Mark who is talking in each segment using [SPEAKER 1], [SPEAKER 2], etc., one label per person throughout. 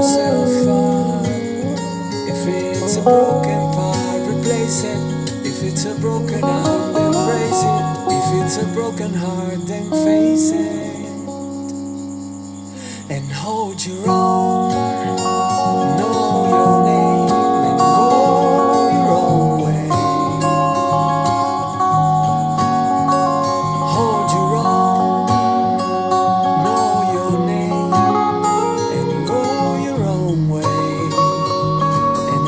[SPEAKER 1] yourself up. If it's a broken part, replace it. If it's a broken arm, then brace it. If it's a broken heart, then face it and hold your own. Know your name and go your own way. Hold your own. Know your name and go your own way. And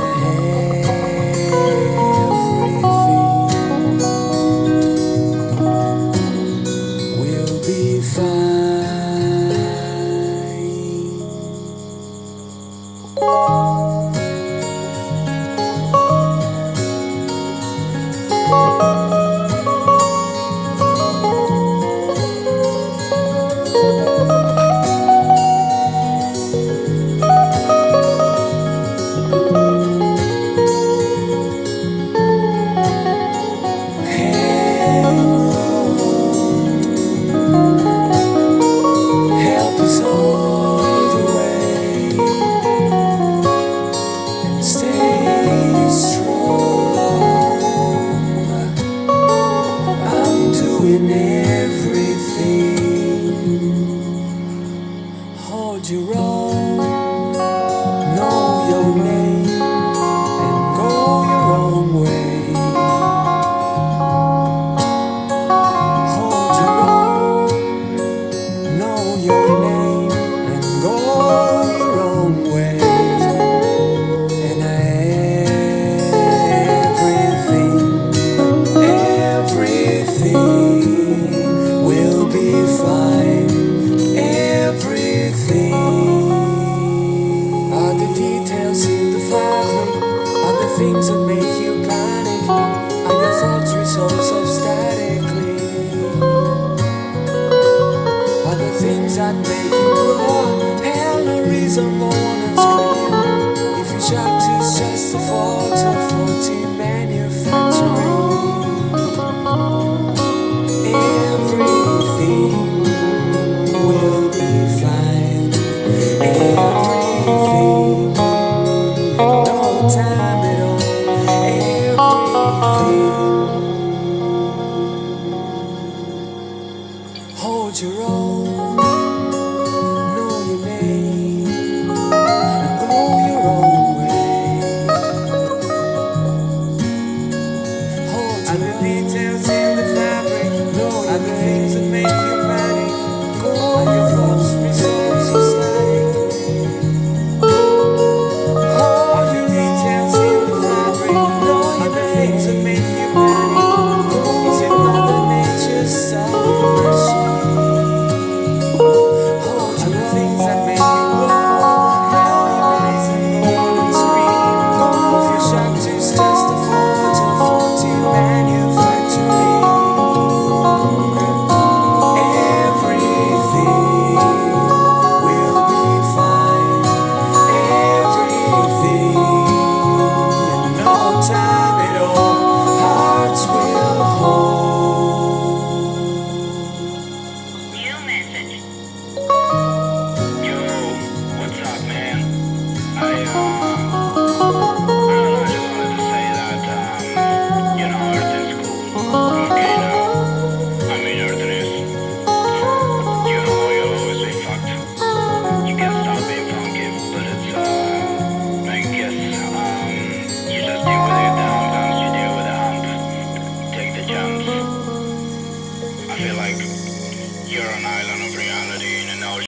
[SPEAKER 1] everything will be fine. Help us all the way and stay strong. I'm doing everything. Hold your own, know your name, and go your own way. Hold your own, know your name, and go your own way. And everything will be fine. Everything. Are the details in the fabric? Are the things that make you panic? Are your thoughts resolved so statically? Are the things that make you grow? Hell, no reason for one and scream. If you shocked, it's just a fault of faulty manufacturing. Everything will be fine. Everything, no time at all. Everything. Hold your own, know your name, and go your own way. Hold your own. Details in the fabric, know your name. Things that make you panic, go on your thoughts, resolve so statically. Hold your details in the fabric, know your things that make you panic. Is it Mother Nature's celebration? Hold your things that make you grow. Hell, you rise and moan and scream. If you're shocked, it's just a fault of faulty manufacturing.
[SPEAKER 2] Yo, what's up, man?